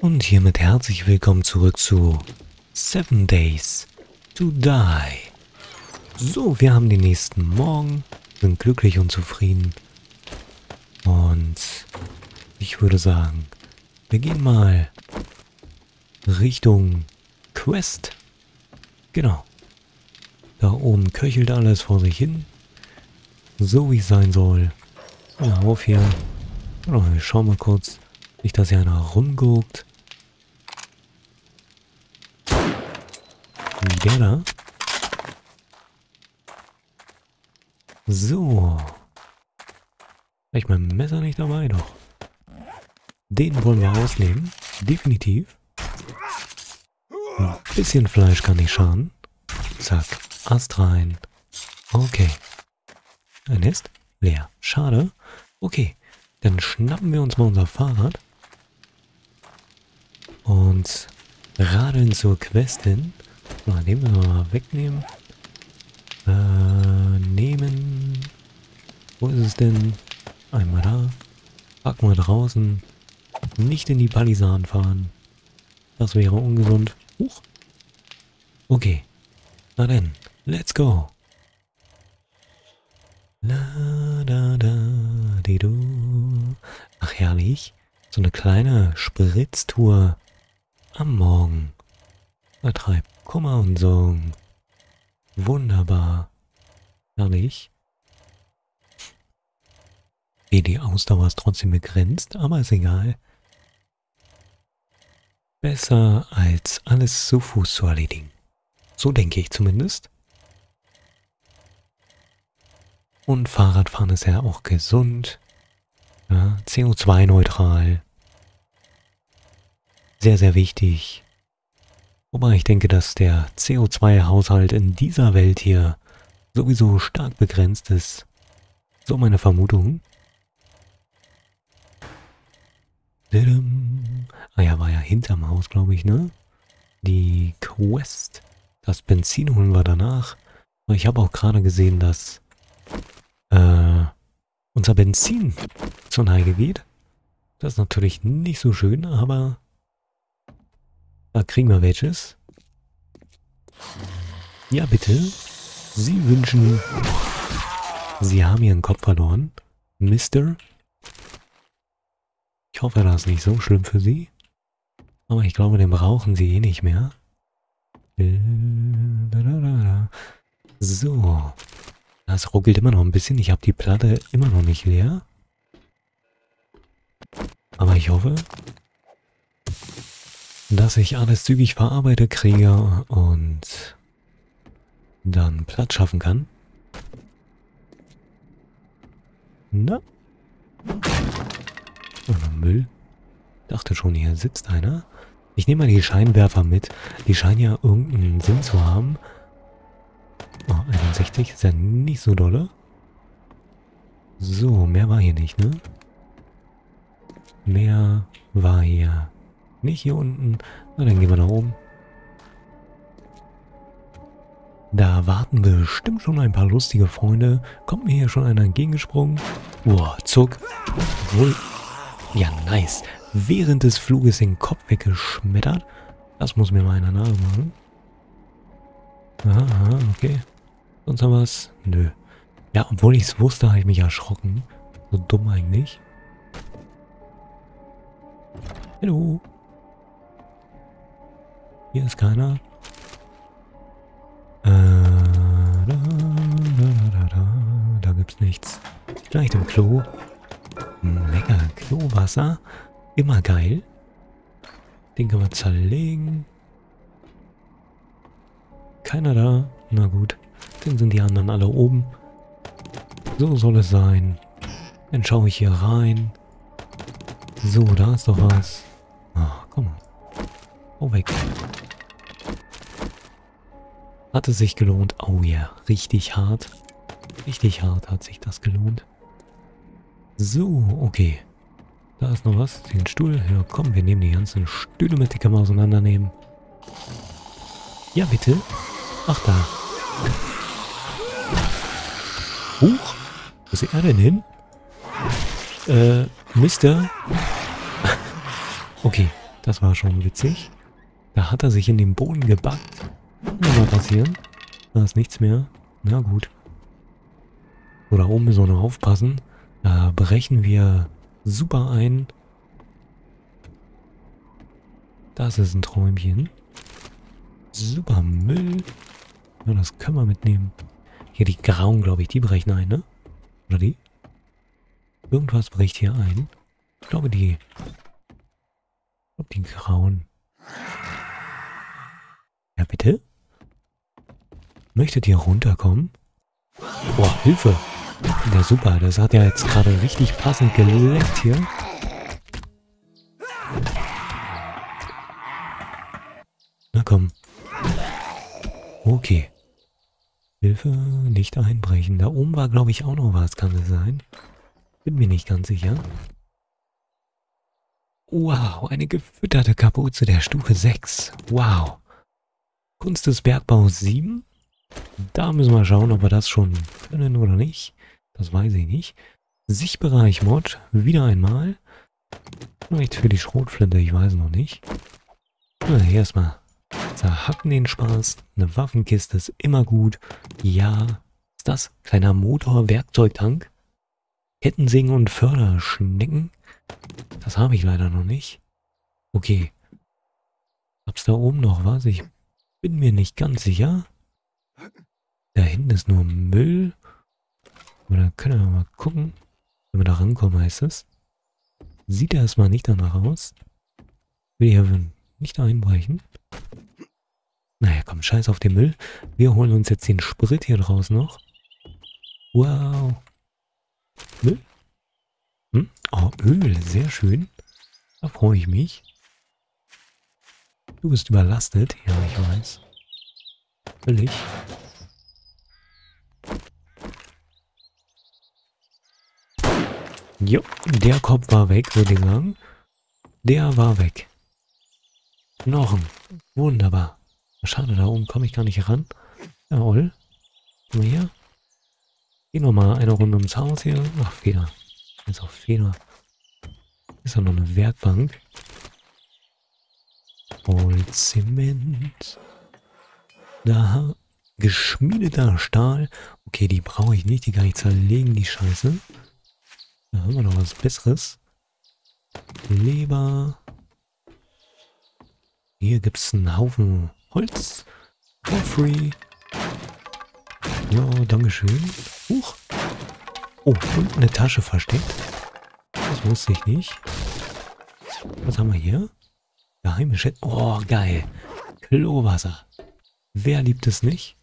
Und hiermit herzlich willkommen zurück zu 7 Days to Die. So, wir haben den nächsten Morgen, sind glücklich und zufrieden. Und ich würde sagen, wir gehen mal Richtung Quest. Genau. Da oben köchelt alles vor sich hin. So wie es sein soll. Ja, auf hier. Genau, wir schauen mal kurz. Nicht, dass hier einer rumguckt. Wie der da. So. Habe ich mein Messer nicht dabei? Doch. Den wollen wir ausnehmen. Definitiv. Ein bisschen Fleisch kann nicht schaden. Zack. Ast rein. Okay. Ein Nest? Leer. Schade. Okay. Dann schnappen wir uns mal unser Fahrrad. Und radeln zur Quest hin. Mal den müssen wir mal wegnehmen. Nehmen. Wo ist es denn? Einmal da. Packen wir draußen. Nicht in die Palisaden fahren. Das wäre ungesund. Huch. Okay. Na denn. Let's go. La da da di du. Ach herrlich. So eine kleine Spritztour am Morgen. Vertreibt Kummer und Sorgen. Wunderbar. Herrlich. Die Ausdauer ist trotzdem begrenzt, aber ist egal. Besser als alles zu Fuß zu erledigen. So denke ich zumindest. Und Fahrradfahren ist ja auch gesund. Ja, CO2-neutral. Sehr, sehr wichtig. Wobei ich denke, dass der CO2-Haushalt in dieser Welt hier sowieso stark begrenzt ist. So meine Vermutung. Ah ja, war ja hinterm Haus, glaube ich, ne? Die Quest. Das Benzin holen wir danach. Aber ich habe auch gerade gesehen, dass unser Benzin zur Neige geht. Das ist natürlich nicht so schön, aber da kriegen wir welches. Ja, bitte. Sie wünschen... Sie haben Ihren Kopf verloren. Mister. Ich hoffe, das ist nicht so schlimm für Sie. Aber ich glaube, den brauchen Sie eh nicht mehr. So. Das ruckelt immer noch ein bisschen. Ich habe die Platte immer noch nicht leer. Aber ich hoffe, dass ich alles zügig verarbeitet kriege und dann Platz schaffen kann. Na? Oder Müll. Dachte schon, hier sitzt einer. Ich nehme mal die Scheinwerfer mit. Die scheinen ja irgendeinen Sinn zu haben. Oh, 61 ist ja nicht so dolle. So, mehr war hier nicht, ne? Mehr war hier nicht hier unten. Na, dann gehen wir nach oben. Da warten bestimmt schon ein paar lustige Freunde. Kommt mir hier schon einer entgegengesprungen? Boah, zuck. Wohl. Ja, nice. Während des Fluges den Kopf weggeschmettert. Das muss mir mal einer nachmachen. Aha, okay. Sonst noch was? Nö. Ja, obwohl ich es wusste, habe ich mich erschrocken. So dumm eigentlich. Hallo. Hier ist keiner. Da gibt's nichts. Vielleicht im Klo. Lecker Klowasser. Immer geil. Den können wir zerlegen. Keiner da. Na gut. Dann sind die anderen alle oben. So soll es sein. Dann schaue ich hier rein. So, da ist doch was. Ach, komm mal. Oh, weg. Hat es sich gelohnt? Oh ja, richtig hart. Richtig hart hat sich das gelohnt. So, okay. Da ist noch was. Den Stuhl. Ja, komm, wir nehmen die ganzen Stühle mit. Die können wir auseinandernehmen. Ja, bitte. Ach, da. Huch. Wo ist er denn hin? Mister. Okay. Das war schon witzig. Da hat er sich in den Boden gebackt. Kann mal passieren. Da ist nichts mehr. Na gut. So, da oben müssen wir noch aufpassen. Da brechen wir super ein. Das ist ein Träumchen. Super Müll. Ja, das können wir mitnehmen. Hier die Grauen, glaube ich, die brechen ein, ne? Oder die? Irgendwas bricht hier ein. Ich glaube, die Grauen. Ja, bitte? Möchtet ihr runterkommen? Boah, Hilfe! Ja, super. Das hat ja jetzt gerade richtig passend geleckt hier. Na komm. Okay. Hilfe, nicht einbrechen. Da oben war, glaube ich, auch noch was, kann es sein? Bin mir nicht ganz sicher. Wow, eine gefütterte Kapuze der Stufe 6. Wow. Kunst des Bergbaus 7. Da müssen wir schauen, ob wir das schon können oder nicht. Das weiß ich nicht. Sichtbereich Mod, wieder einmal. Vielleicht für die Schrotflinte, ich weiß noch nicht. Na, erstmal zerhacken den Spaß. Eine Waffenkiste ist immer gut. Ja. Ist das? Kleiner Motor-Werkzeugtank? Kettensägen und Förderschnecken? Das habe ich leider noch nicht. Okay. Gab's da oben noch was? Ich bin mir nicht ganz sicher. Da hinten ist nur Müll. Aber da können wir mal gucken. Wenn wir da rankommen, heißt es. Sieht erstmal nicht danach aus. Will ich aber nicht einbrechen. Naja, komm, scheiß auf den Müll. Wir holen uns jetzt den Sprit hier draus noch. Wow. Müll? Hm? Oh, Öl, sehr schön. Da freue ich mich. Du bist überlastet. Ja, ich weiß. Völlig. Jo, der Kopf war weg, würde ich sagen. Der war weg. Knochen. Wunderbar. Schade, da oben komme ich gar nicht ran. Jawohl. Guck mal hier. Gehen wir mal eine Runde ums Haus hier. Ach, Feder. Ist auch Feder. Ist ja noch eine Werkbank. Holzzement. Da. Geschmiedeter Stahl. Okay, die brauche ich nicht. Die kann ich zerlegen, die Scheiße. Da haben wir noch was Besseres. Leber. Hier gibt es einen Haufen Holz. For free. Ja, dankeschön. Huch. Oh, und eine Tasche versteckt. Das wusste ich nicht. Was haben wir hier? Geheime Schätze. Oh, geil. Klowasser. Wer liebt es nicht?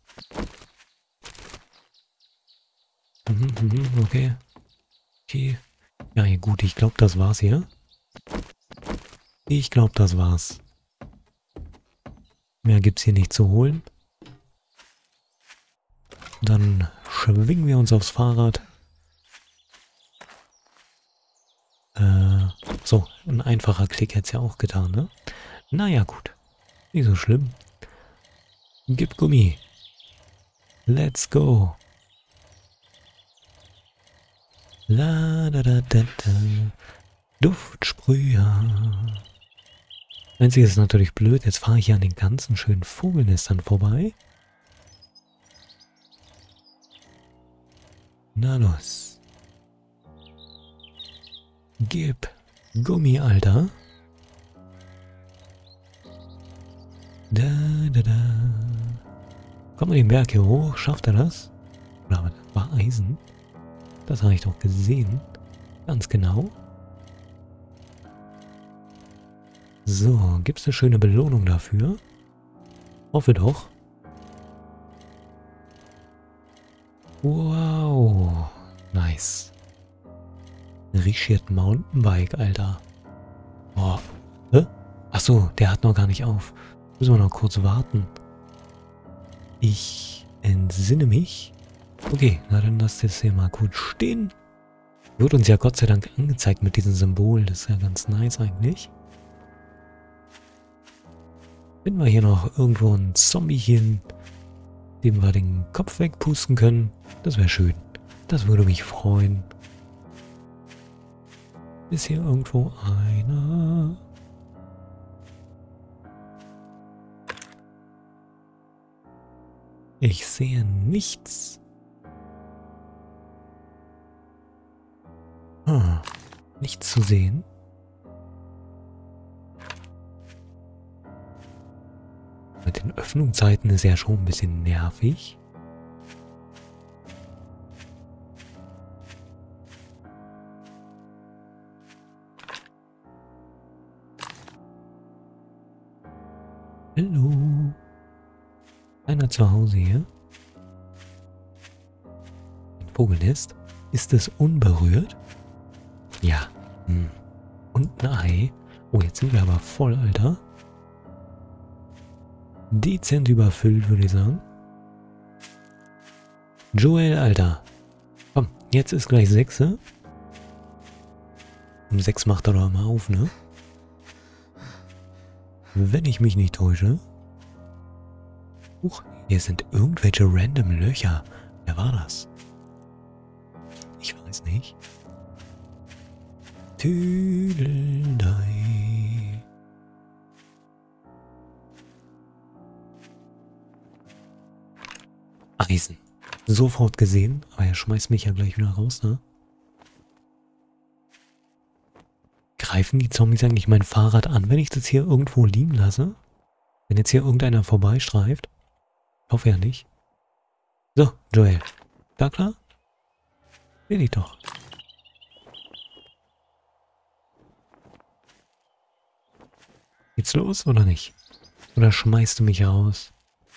Okay. Okay. Ja, gut, ich glaube, das war's hier. Ich glaube, das war's. Mehr gibt's hier nicht zu holen. Dann schwingen wir uns aufs Fahrrad. So, ein einfacher Klick hätte es ja auch getan, ne? Naja, gut. Nicht so schlimm. Gib Gummi. Let's go. La da da da da. Duftsprüher. Einziges ist natürlich blöd, jetzt fahre ich hier an den ganzen schönen Vogelnestern vorbei. Na los. Gib Gummi, Alter. Da, da, da. Kommt man den Berg hier hoch? Schafft er das? Oder aber das war Eisen. Das habe ich doch gesehen. Ganz genau. So, gibt es eine schöne Belohnung dafür? Hoffe doch. Wow. Nice. Richard Mountainbike, Alter. Boah. Hä? Achso, der hat noch gar nicht auf. Müssen wir noch kurz warten. Ich entsinne mich. Okay, na dann lass das hier mal kurz stehen. Wird uns ja Gott sei Dank angezeigt mit diesem Symbol. Das ist ja ganz nice eigentlich. Finden wir hier noch irgendwo ein Zombiechen, dem wir den Kopf wegpusten können. Das wäre schön. Das würde mich freuen. Ist hier irgendwo einer? Ich sehe nichts. Nichts zu sehen. Mit den Öffnungszeiten ist ja schon ein bisschen nervig. Hallo. Einer zu Hause hier. Ein Vogelnest. Ist es unberührt? Ja. Und ein Ei. Oh, jetzt sind wir aber voll, Alter. Dezent überfüllt, würde ich sagen. Joel, Alter. Komm, jetzt ist gleich 6. Um 6 macht er doch mal auf, ne? Wenn ich mich nicht täusche. Huch, hier sind irgendwelche random Löcher. Wer war das? Ich weiß nicht. Tüdeldei. Eisen. Sofort gesehen, aber er schmeißt mich ja gleich wieder raus, ne? Greifen die Zombies eigentlich mein Fahrrad an, wenn ich das hier irgendwo liegen lasse? Wenn jetzt hier irgendeiner vorbeistreift? Ich hoffe ja nicht. So, Joel. Da klar? Will ich doch. Geht's los oder nicht? Oder schmeißt du mich raus?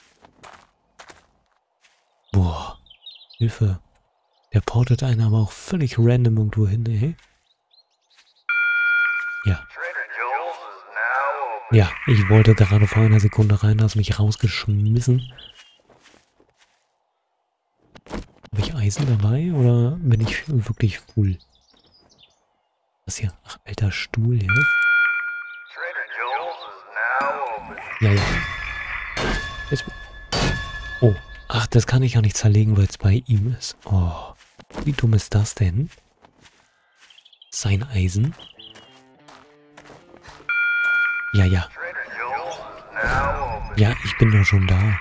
Boah. Hilfe. Der portet einen aber auch völlig random irgendwo hin, ey. Ja. Ja, ich wollte gerade vor einer Sekunde rein, da hast mich rausgeschmissen. Habe ich Eisen dabei oder bin ich wirklich full? Was hier? Ach, alter Stuhl hier. Ja, ja. Jetzt. Oh, ach, das kann ich ja nicht zerlegen, weil es bei ihm ist. Oh, wie dumm ist das denn? Sein Eisen. Ja, ja. Ja, ich bin doch schon da.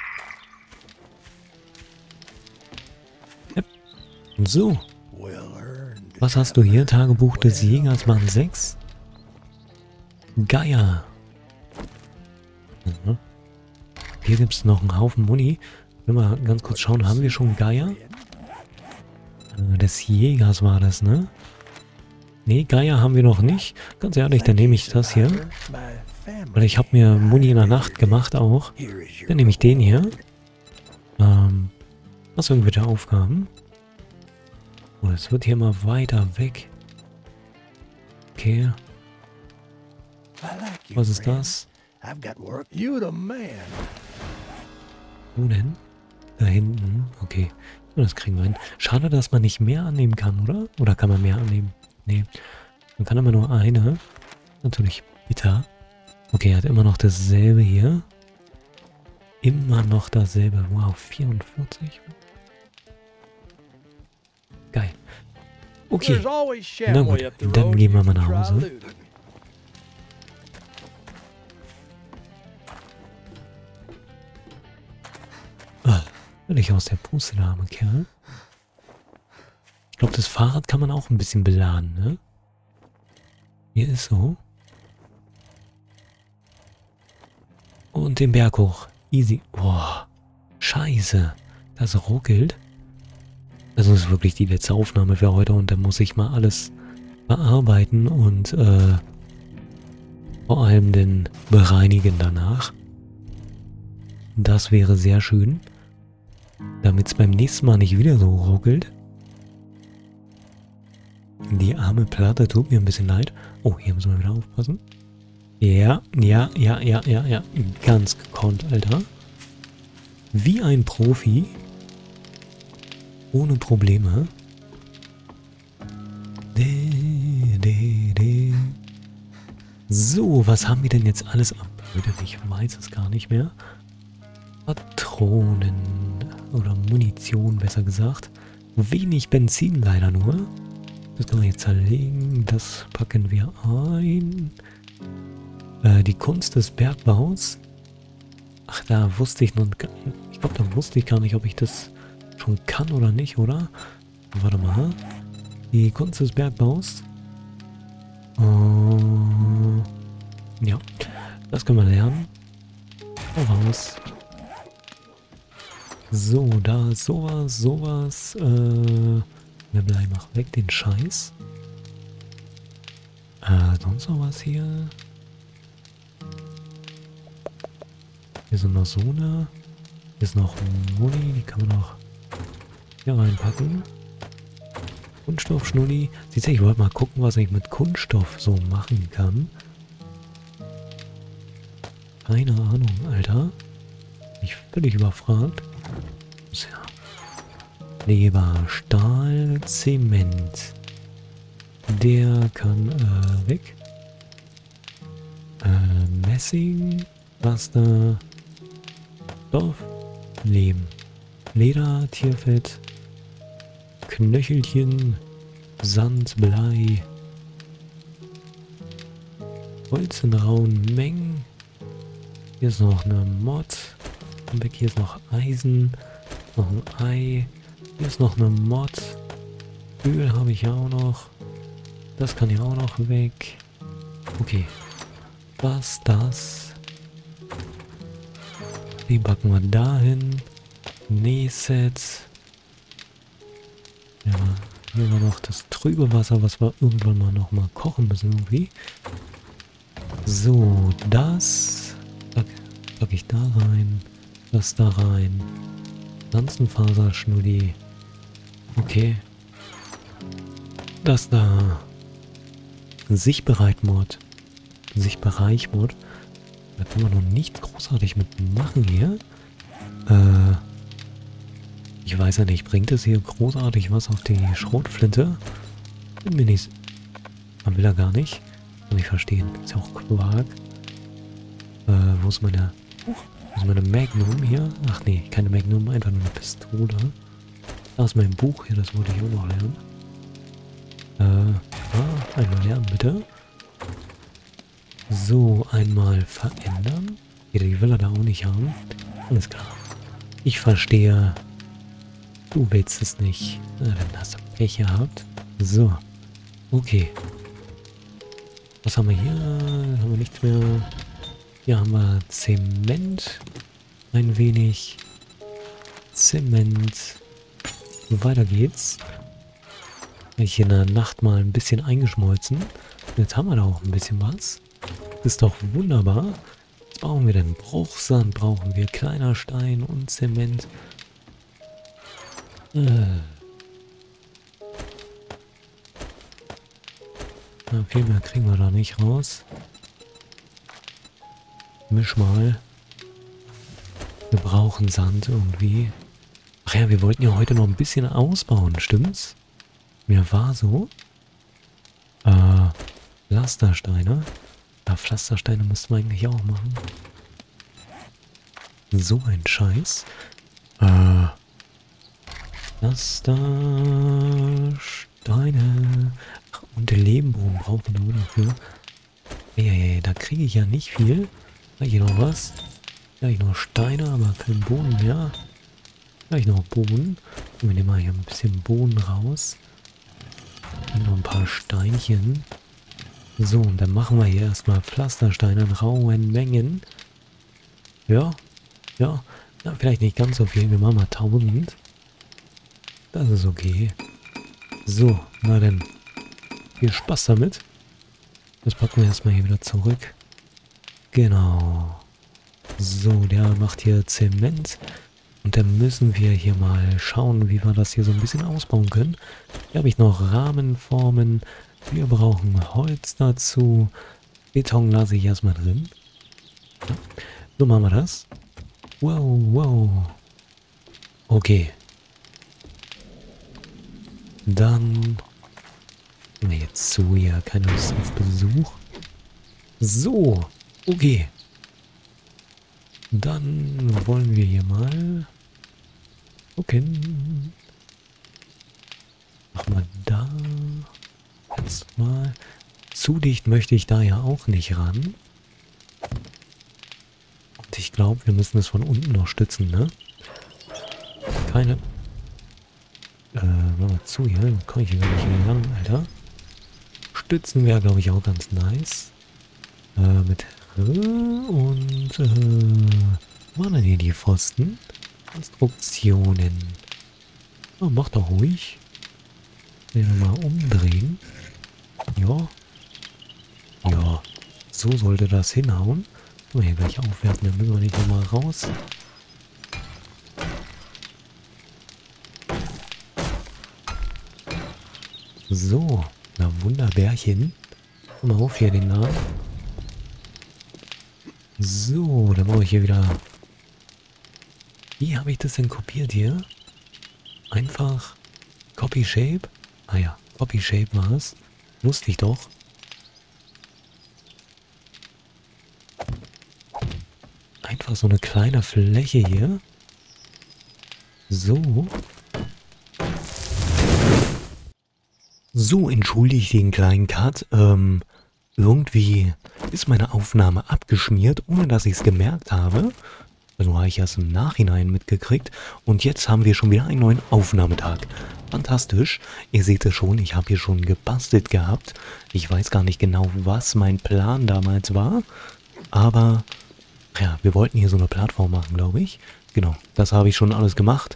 Yep. So. Was hast du hier? Tagebuch des Jägers, Mann 6. Geier. Mhm. Hier gibt es noch einen Haufen Muni. Ich will mal ganz kurz schauen, haben wir schon Geier? Des Jägers war das, ne? Ne, Geier haben wir noch nicht. Ganz ehrlich, dann nehme ich das hier. Weil ich habe mir Muni in der Nacht gemacht auch. Dann nehme ich den hier. Was irgendwelche Aufgaben? Oh, es wird hier immer weiter weg. Okay. Was ist das? Wo denn? Da hinten. Okay. Das kriegen wir hin. Schade, dass man nicht mehr annehmen kann, oder? Oder kann man mehr annehmen? Nee. Man kann immer nur eine. Natürlich bitter. Okay, er hat immer noch dasselbe hier. Immer noch dasselbe. Wow, 44. Geil. Okay. Na gut, dann gehen wir mal nach Hause. Völlig aus der Puste, der arme Kerl. Ich glaube, das Fahrrad kann man auch ein bisschen beladen, ne? Hier ist so. Und den Berg hoch. Easy. Boah. Scheiße. Das ruckelt. Also das ist wirklich die letzte Aufnahme für heute und dann muss ich mal alles bearbeiten und vor allem den bereinigen danach. Das wäre sehr schön. Damit es beim nächsten Mal nicht wieder so ruckelt. Die arme Platte tut mir ein bisschen leid. Oh, hier müssen wir wieder aufpassen. Ja. Ganz gekonnt, Alter. Wie ein Profi. Ohne Probleme. So, was haben wir denn jetzt alles ab? Ich weiß es gar nicht mehr. Patronen oder Munition, besser gesagt. Wenig Benzin leider nur. Das können wir jetzt zerlegen. Das packen wir ein. Die Kunst des Bergbaus. Ach, da wusste ich noch gar nicht. Ich Ich glaube, da wusste ich gar nicht, ob ich das schon kann oder nicht, oder? Warte mal. Die Kunst des Bergbaus. Ja, das können wir lernen. Raus. So, da ist sowas. Wir bleiben auch weg, den Scheiß. Sonst noch was hier? Hier sind noch so eine. Hier ist noch Muni, die kann man noch hier reinpacken. Kunststoff-Schnulli. Siehst du, ich wollte mal gucken, was ich mit Kunststoff so machen kann. Keine Ahnung, Alter. Ich bin völlig überfragt. Ja. Leber, Stahl, Zement. Der kann weg. Messing, Plastik, Stoff, Lehm. Leder, Tierfett, Knöchelchen, Sand, Blei. Holz in rauen Mengen. Hier ist noch eine Mod. Und weg, hier ist noch Eisen. Noch ein Ei. Hier ist noch eine Mod. Öl habe ich ja auch noch. Das kann ja auch noch weg. Okay. Das. Die packen wir dahin. Nähset. Ja, hier war noch das trübe Wasser, was wir irgendwann mal kochen müssen irgendwie. So, das pack ich da rein. Das da rein. Pflanzenfaserschnulli. Okay. Das da. Sichtbereich-Mod. Sichtbereich-Mod. Da kann man noch nichts großartig mit machen hier. Ich weiß ja nicht, bringt es hier großartig was auf die Schrotflinte? Bin mir nicht... Man will er gar nicht. Kann ich verstehen. Ist ja auch Quark. Wo ist meine... Wo ist meine Magnum hier? Ach nee, keine Magnum, einfach nur eine Pistole. Da ist mein Buch hier, das wollte ich auch noch lernen. Einmal lernen, bitte. So, einmal verändern. Die will er da auch nicht haben. Alles klar. Ich verstehe. Du willst es nicht. Na, dann hast du Pech gehabt. So. Okay. Was haben wir hier? Haben wir nichts mehr. Hier haben wir Zement. Ein wenig. Zement. Weiter geht's. Ich in der Nacht mal ein bisschen eingeschmolzen. Jetzt haben wir da auch ein bisschen was. Das ist doch wunderbar. Jetzt brauchen wir den Bruchsand, brauchen wir kleiner Stein und Zement. Na, viel mehr kriegen wir da nicht raus. Misch mal. Wir brauchen Sand irgendwie. Ach ja, wir wollten ja heute noch ein bisschen ausbauen, stimmt's? Mir war so. Pflastersteine. Ja, Pflastersteine müssten wir eigentlich auch machen. So ein Scheiß. Pflastersteine. Ach, und den Lehmbogen brauchen wir nur dafür. Ja, da kriege ich ja nicht viel. Gleich noch was. Gleich noch Steine, aber kein Boden mehr. Gleich noch Boden. Wir nehmen mal hier ein bisschen Boden raus. Und noch ein paar Steinchen. So, und dann machen wir hier erstmal Pflastersteine in rauen Mengen. Ja. Na, vielleicht nicht ganz so viel. Wir machen mal 1000. Das ist okay. So, na dann. Viel Spaß damit. Das packen wir erstmal hier wieder zurück. Genau. So, der macht hier Zement. Und dann müssen wir hier mal schauen, wie wir das hier so ein bisschen ausbauen können. Hier habe ich noch Rahmenformen. Wir brauchen Holz dazu. Beton lasse ich erstmal drin. Ja. So machen wir das. Wow. Okay. Dann... Jetzt zu hier. Keine Lust auf Besuch. So. Okay. Dann wollen wir hier mal gucken. Machen wir da. Jetzt mal. Zu dicht möchte ich da ja auch nicht ran. Und ich glaube, wir müssen es von unten noch stützen, ne? keine... mach mal zu hier. Dann komme ich hier gar nicht lang, Alter. Stützen wäre, glaube ich, auch ganz nice. Mit... und... wo waren denn hier die Pfosten? Konstruktionen. Oh, mach doch ruhig. Den mal umdrehen. Ja. Ja. So sollte das hinhauen. Können wir hier gleich aufwerten, dann müssen wir nicht nochmal raus. So. Na Wunderbärchen. Mal auf hier den Namen. So, dann brauche ich hier wieder... Wie habe ich das denn kopiert hier? Einfach Copy Shape. Ah ja, Copy Shape war es. Wusste ich doch. Einfach so eine kleine Fläche hier. So. So, entschuldige den kleinen Cut. Irgendwie ist meine Aufnahme abgeschmiert, ohne dass ich es gemerkt habe. Also habe ich erst im Nachhinein mitgekriegt. Und jetzt haben wir schon wieder einen neuen Aufnahmetag. Fantastisch. Ihr seht es schon, ich habe hier schon gebastelt gehabt. Ich weiß gar nicht genau, was mein Plan damals war. Aber, ja, wir wollten hier so eine Plattform machen, glaube ich. Genau, das habe ich schon alles gemacht.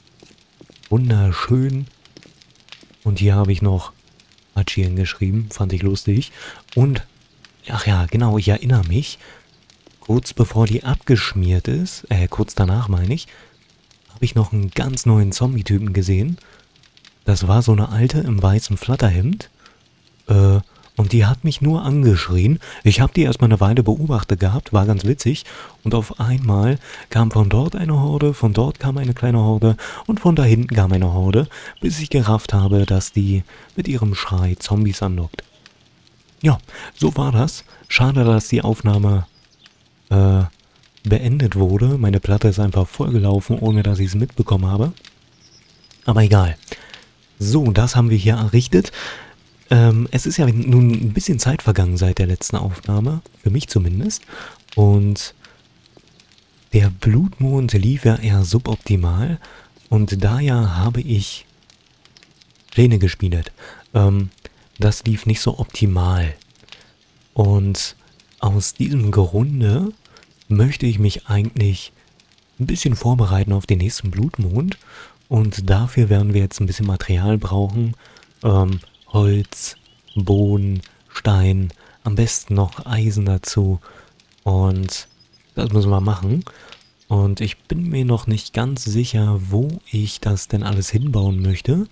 Wunderschön. Und hier habe ich noch Hachian geschrieben, fand ich lustig. Und, ach ja, genau, ich erinnere mich. Kurz bevor die abgeschmiert ist, kurz danach meine ich, habe ich noch einen ganz neuen Zombie-Typen gesehen. Das war so eine alte im weißen Flatterhemd. Und die hat mich nur angeschrien. Ich habe die erstmal eine Weile beobachtet gehabt, war ganz witzig. Und auf einmal kam von dort eine Horde, von dort kam eine kleine Horde und von da hinten kam eine Horde, bis ich gerafft habe, dass die mit ihrem Schrei Zombies anlockt. Ja, so war das. Schade, dass die Aufnahme beendet wurde. Meine Platte ist einfach vollgelaufen, ohne dass ich es mitbekommen habe. Aber egal. So, das haben wir hier errichtet. Es ist ja nun ein bisschen Zeit vergangen seit der letzten Aufnahme, für mich zumindest. Und der Blutmond lief ja eher suboptimal. Und daher habe ich Pläne gespielt. Das lief nicht so optimal. Und aus diesem Grunde möchte ich mich eigentlich ein bisschen vorbereiten auf den nächsten Blutmond. Und dafür werden wir jetzt ein bisschen Material brauchen. Holz, Boden, Stein, am besten noch Eisen dazu. Und das müssen wir machen. Und ich bin mir noch nicht ganz sicher, wo ich das denn alles hinbauen möchte.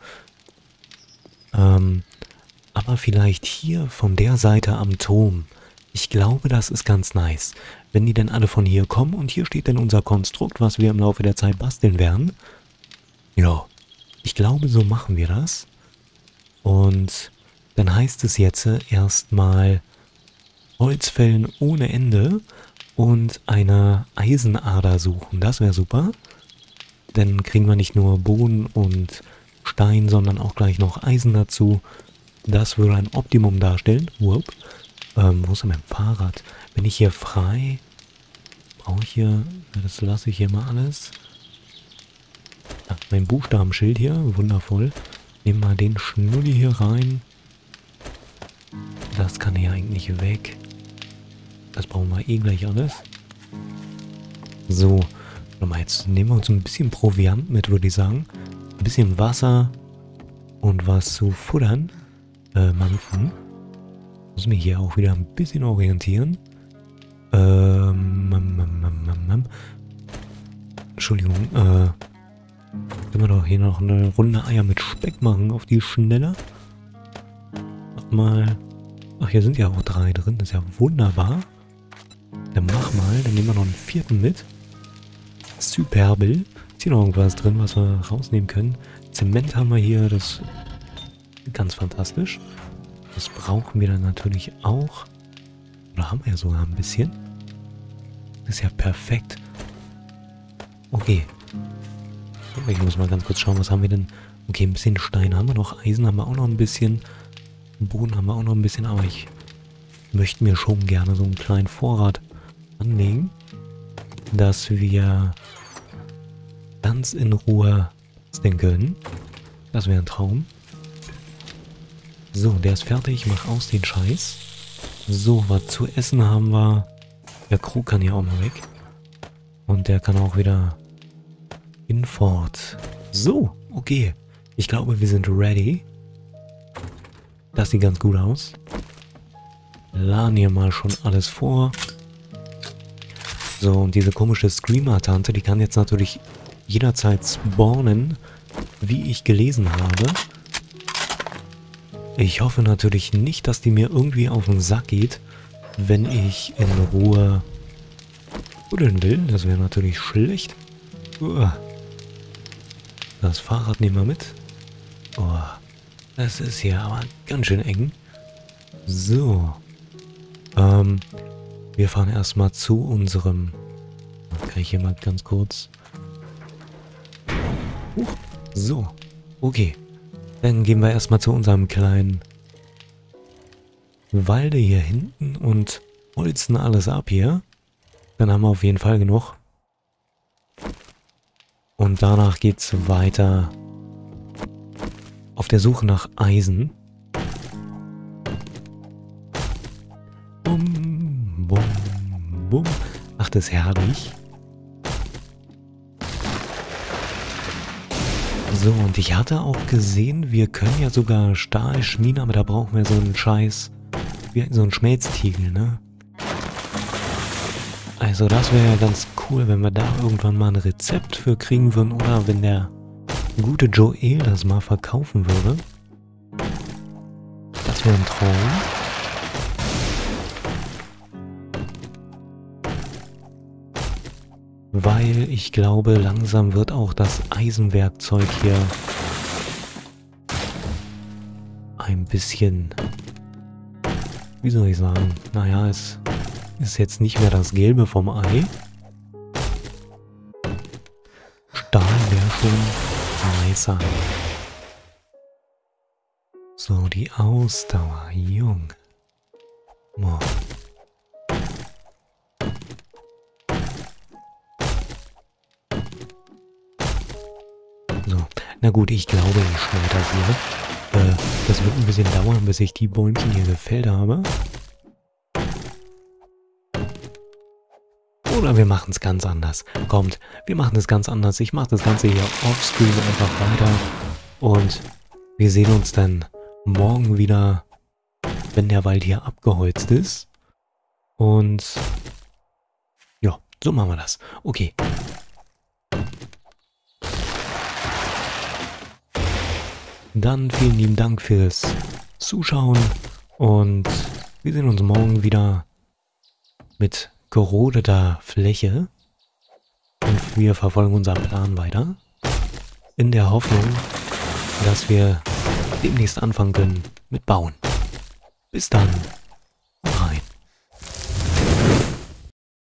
Aber vielleicht hier von der Seite am Turm. Ich glaube, das ist ganz nice. Wenn die denn alle von hier kommen und hier steht dann unser Konstrukt, was wir im Laufe der Zeit basteln werden. Ja, ich glaube, so machen wir das. Und dann heißt es jetzt erstmal Holzfällen ohne Ende und eine Eisenader suchen. Das wäre super. Dann kriegen wir nicht nur Boden und Stein, sondern auch gleich noch Eisen dazu. Das würde ein Optimum darstellen. Wo ist denn mein Fahrrad? Bin ich hier frei? Brauche ich hier... Das lasse ich hier mal alles. Ja, mein Buchstabenschild hier. Wundervoll. Nehmen wir den Schnulli hier rein. Das kann ja eigentlich weg. Das brauchen wir eh gleich alles. So. Jetzt nehmen wir uns ein bisschen Proviant mit, würde ich sagen. Ein bisschen Wasser. Und was zu futtern. Mampfen. Muss mich hier auch wieder ein bisschen orientieren. Entschuldigung, können wir doch hier noch eine Runde Eier mit Speck machen auf die Schnelle. Mach mal. Ach, hier sind ja auch 3 drin, das ist ja wunderbar. Dann mach mal, dann nehmen wir noch einen 4. mit. Superbel. Ist hier noch irgendwas drin, was wir rausnehmen können? Zement haben wir hier, das ist ganz fantastisch. Das brauchen wir dann natürlich auch. Oder haben wir ja sogar ein bisschen. Das ist ja perfekt. Okay. Ich muss mal ganz kurz schauen, was haben wir denn? Okay, ein bisschen Stein haben wir noch. Eisen haben wir auch noch ein bisschen. Boden haben wir auch noch ein bisschen. Aber ich möchte mir schon gerne so einen kleinen Vorrat anlegen. Dass wir ganz in Ruhe basteln können. Das wäre ein Traum. So, der ist fertig. Mach aus den Scheiß. So, was zu essen haben wir. Der Krug kann ja auch mal weg. Und der kann auch wieder hinfort. So, okay. Ich glaube, wir sind ready. Das sieht ganz gut aus. Laden hier mal schon alles vor. So, und diese komische Screamer-Tante, die kann jetzt natürlich jederzeit spawnen, wie ich gelesen habe. Ich hoffe natürlich nicht, dass die mir irgendwie auf den Sack geht, wenn ich in Ruhe buddeln will. Das wäre natürlich schlecht. Das Fahrrad nehmen wir mit. Oh, das ist hier aber ganz schön eng. So. Wir fahren erstmal zu unserem... Kann ich hier mal ganz kurz... So. Okay. Dann gehen wir erstmal zu unserem kleinen Walde hier hinten und holzen alles ab hier. Dann haben wir auf jeden Fall genug. Und danach geht's weiter auf der Suche nach Eisen. Bum, bum, bum. Ach, das ist herrlich. So, und ich hatte auch gesehen, wir können ja sogar Stahl schmieden, aber da brauchen wir so einen Scheiß, wie so einen Schmelztiegel, ne? Also das wäre ja ganz cool, wenn wir da irgendwann mal ein Rezept für kriegen würden oder wenn der gute Joel das mal verkaufen würde. Das wäre ein Traum. Weil ich glaube, langsam wird auch das Eisenwerkzeug hier ein bisschen, wie soll ich sagen, naja, es ist jetzt nicht mehr das Gelbe vom Ei. Stahl wäre schon nicer. So, die Ausdauer, Junge. Oh. So, na gut, ich glaube, ich schneide das hier. Das wird ein bisschen dauern, bis ich die Bäumchen hier gefällt habe. Oder wir machen es ganz anders. Kommt, wir machen es ganz anders. Ich mache das Ganze hier offscreen einfach weiter. Und wir sehen uns dann morgen wieder, wenn der Wald hier abgeholzt ist. Und ja, so machen wir das. Okay. Dann vielen lieben Dank fürs Zuschauen und wir sehen uns morgen wieder mit gerodeter Fläche und wir verfolgen unseren Plan weiter in der Hoffnung, dass wir demnächst anfangen können mit Bauen. Bis dann!